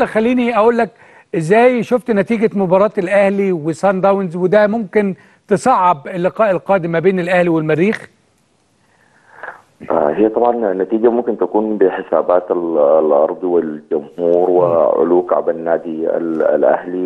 نقطه خليني اقول لك ازاي شفت نتيجه مباراه الاهلي وسان داونز، وده ممكن تصعب اللقاء القادم ما بين الاهلي والمريخ. هي طبعا النتيجة ممكن تكون بحسابات الأرض والجمهور وعلو كعب النادي الأهلي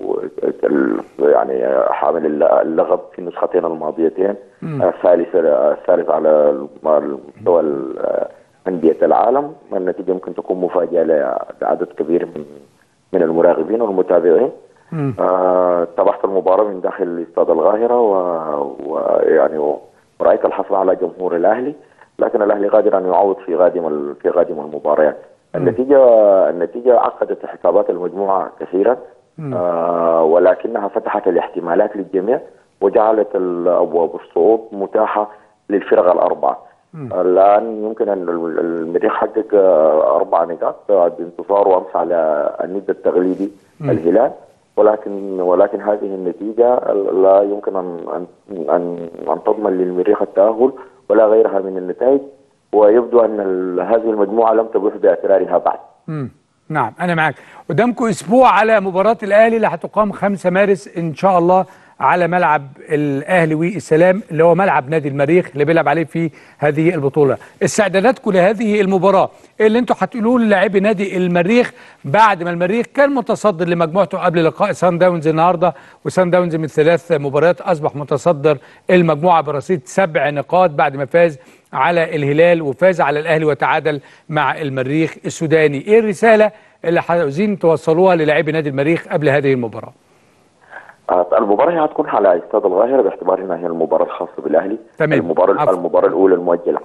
يعني حامل اللقب في النسختين الماضيتين، الثالث على مستوى أندية العالم. النتيجة ممكن تكون مفاجئة لعدد كبير من المراقبين والمتابعين. تابعت المباراة من داخل استاد القاهرة ويعني ورأيت الحصل على جمهور الأهلي، لكن الاهلي قادر ان يعوض في قادم المباريات. النتيجه عقدت حسابات المجموعه كثيرا، ولكنها فتحت الاحتمالات للجميع وجعلت الابواب الصعود متاحه للفرق الاربعه. الان يمكن ان المريخ حقق 4 نقاط بانتصاره امس على الند التقليدي الهلال، ولكن هذه النتيجه لا يمكن ان تضمن للمريخ التاهل ولا غيرها من النتائج، ويبدو ان هذه المجموعه لم تبوح باسرارها بعد. نعم، انا معك. قدامكم اسبوع على مباراه الاهلي اللي هتقام 5 مارس ان شاء الله على ملعب الاهلي والسلام، اللي هو ملعب نادي المريخ اللي بيلعب عليه في هذه البطوله. استعداداتكم لهذه المباراه ايه اللي انتم هتقولوه للاعبي نادي المريخ بعد ما المريخ كان متصدر لمجموعته قبل لقاء سان داونز النهارده، وسان داونز من 3 مباريات اصبح متصدر المجموعه برصيد 7 نقاط بعد ما فاز على الهلال وفاز على الاهلي وتعادل مع المريخ السوداني. ايه الرساله اللي عاوزين توصلوها للاعبي نادي المريخ قبل هذه المباراه؟ المباراة هتكون على استاد القاهرة باعتبار انها هي المباراة الخاصة بالاهلي. تمام. المباراة الأولى المؤجلة.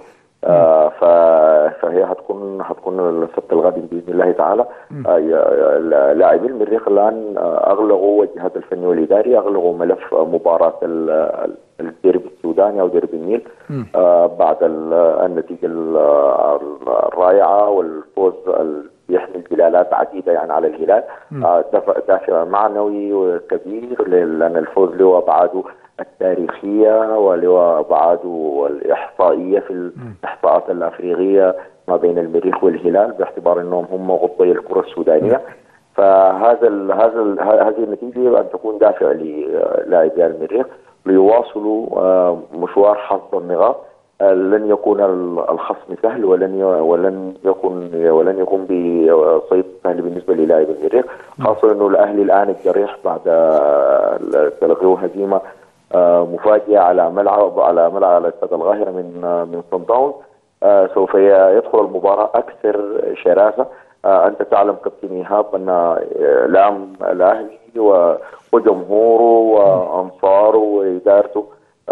فهي هتكون السبت القادم باذن الله تعالى. لاعبي المريخ الان اغلقوا الجهاز الفني والاداري، اغلقوا ملف مباراة الديربي السوداني او ديربي النيل بعد النتيجة الرائعة والفوز يحمل دلالات عديدة يعني على الهلال. دافع معنوي كبير، لأن الفوز له أبعاده التاريخية وله أبعاده الإحصائية في الإحصاءات الأفريقية ما بين المريخ والهلال، باعتبار أنهم هم غطي الكرة السودانية. فهذه النتيجة أن تكون دافع للاعبي المريخ ليواصلوا مشوار حصد النقاط. لن يكون الخصم سهل ولن يكون بصيد سهل بالنسبه للاعب المريخ، خاصه انه الاهلي الان الجريح بعد تلقيه هزيمه مفاجئه على ملعب استاد القاهره من صن داونز. سوف يدخل المباراه اكثر شراسه. انت تعلم كابتن ايهاب ان الاهلي وجمهوره وانصاره وادارته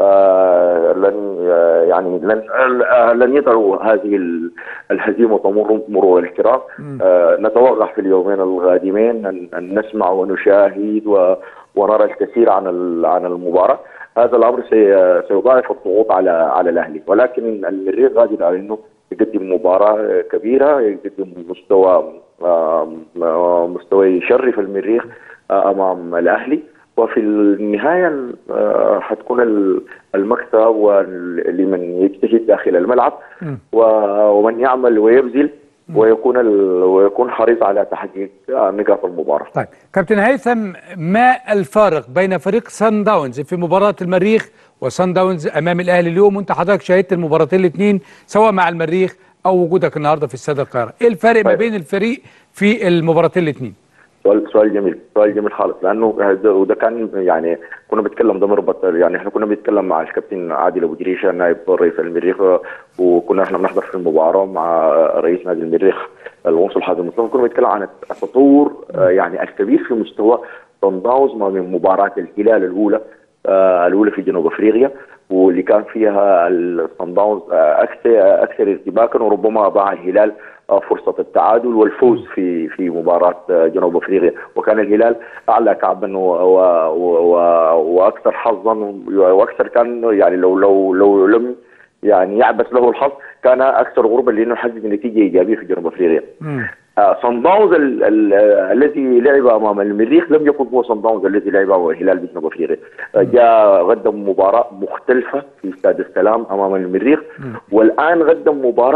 لن يدعوا هذه الهزيمه تمر مرور الكرام. نتوقع في اليومين القادمين ان نسمع ونشاهد ونرى الكثير عن المباراه. هذا الامر سيضاعف الضغوط على الاهلي، ولكن المريخ قادر على انه يقدم مباراه كبيره، يقدم مستوى يشرف المريخ امام الاهلي. وفي النهاية حتكون المكسب لمن يجتهد داخل الملعب ومن يعمل ويبذل ويكون حريص على تحقيق نقاط المباراة. طيب كابتن هيثم، ما الفارق بين فريق سان داونز في مباراة المريخ وسان داونز أمام الأهلي اليوم، وأنت حضرتك شاهدت المباراتين الاثنين سواء مع المريخ أو وجودك النهارده في استاد القاهرة، إيه الفرق ما بين الفريق في المباراتين الاثنين؟ سؤال جميل خالص، لانه وده كان يعني كنا بنتكلم ضمن يعني احنا كنا بنتكلم مع الكابتن عادل ابو جريشه نائب رئيس المريخ، وكنا احنا بنحضر في المباراه مع رئيس نادي المريخ القنصل حازم مصطفى. كنا بنتكلم عن التطور يعني الكبير في مستوى صن داونز ما بين مباراه الهلال الاولى في جنوب افريقيا، واللي كان فيها صن داونز اكثر ارتباكا، وربما ضاع الهلال فرصة التعادل والفوز في مباراة جنوب افريقيا، وكان الهلال اعلى كعبا واكثر حظا، واكثر كان يعني لو لم يعني يعبث له الحظ كان اكثر غربا لانه حقق نتيجة ايجابية في جنوب افريقيا. صن داونز الذي لعب امام المريخ لم يكن هو صن داونز الذي لعب امام الهلال بجنوب افريقيا. جاء قدم مباراة مختلفة في استاد السلام امام المريخ، والان قدم مباراة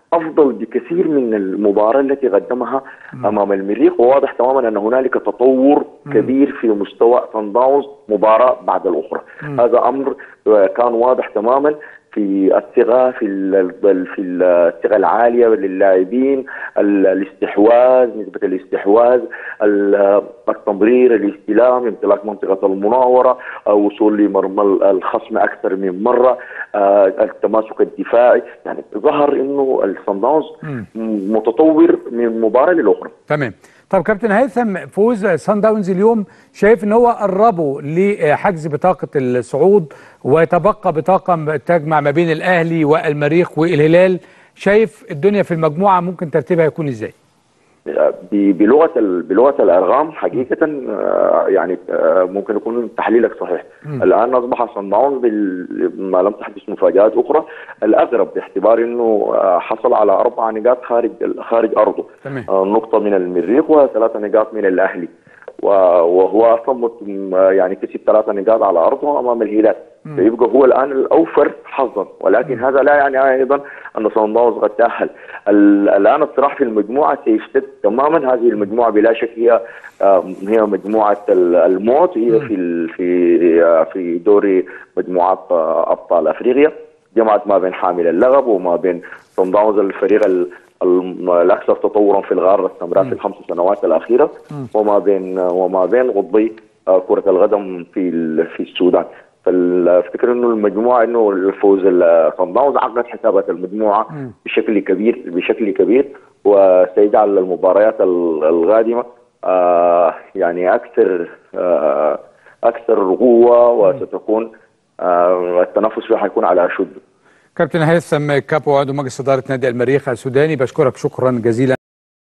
افضل بكثير من المباراه التي قدمها امام المريخ، وواضح تماما ان هنالك تطور كبير في مستوى صن داونز مباراه بعد الاخرى. هذا امر كان واضح تماما في الثقه في الثقه العاليه للاعبين، الاستحواذ، نسبه الاستحواذ، التمرير، الاستلام، امتلاك منطقه المناوره، وصول لمرمى الخصم اكثر من مره، التماسك الدفاعي. يعني ظهر انه الصن داونز متطور من مباراه للاخرى. تمام. طب كابتن هيثم، فوز صن داونز اليوم شايف ان هو قربوا لحجز بطاقه الصعود، ويتبقى بطاقه تجمع ما بين الاهلي والمريخ والهلال، شايف الدنيا في المجموعه ممكن ترتيبها يكون ازاي؟ بلغه الارقام حقيقه يعني ممكن يكون تحليلك صحيح. الان اصبح صن داونز ما لم تحدث مفاجات اخرى الاغرب، باعتبار انه حصل على 4 نقاط خارج ارضه. نقطه من المريخ و3 نقاط من الاهلي، وهو اصلا يعني كسب 3 نقاط على ارضه امام الهلال، فيبقى هو الان الاوفر حظا. ولكن هذا لا يعني ايضا ان صن داونز قد تاهل. الان الصراع في المجموعه سيشتد تماما. هذه المجموعه بلا شك هي مجموعه الموت، هي في دوري مجموعات ابطال افريقيا، جمعت ما بين حامل اللقب وما بين صن داونز الفريق الاكثر تطورا في القاره السمراء في ال5 سنوات الاخيره، وما بين قطبي كره القدم في السودان. فافتكر انه المجموعه، انه الفوز صن داونز عقد حسابات المجموعه بشكل كبير، وسيجعل المباريات القادمه يعني اكثر قوه، وستكون التنافس فيها حيكون على اشده. كابتن هيثم كابو، عضو مجلس اداره نادي المريخ السوداني، بشكرك شكرا جزيلا.